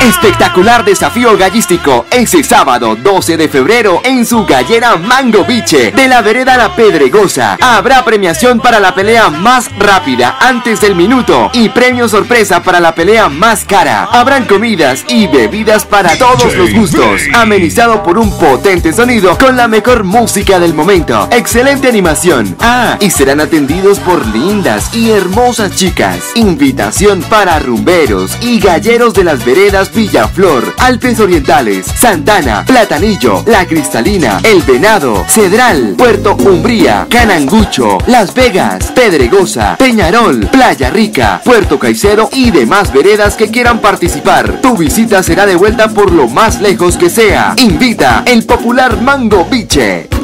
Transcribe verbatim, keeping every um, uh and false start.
Espectacular desafío gallístico ese sábado doce de febrero en su gallera Mango Biche de la vereda La Pedregosa. Habrá premiación para la pelea más rápida antes del minuto y premio sorpresa para la pelea más cara. Habrán comidas y bebidas para todos los gustos, amenizado por un potente sonido con la mejor música del momento. Excelente animación. Ah, y serán atendidos por lindas y hermosas chicas. Invitación para rumberos y galleros de las veredas Villaflor, Alpes Orientales, Santana, Platanillo, La Cristalina, El Venado, Cedral, Puerto Umbría, Canangucho, Las Vegas, Pedregosa, Peñarol, Playa Rica, Puerto Caicedo y demás veredas que quieran participar. Tu visita será devuelta por lo más lejos que sea. Invita el popular Mango Biche.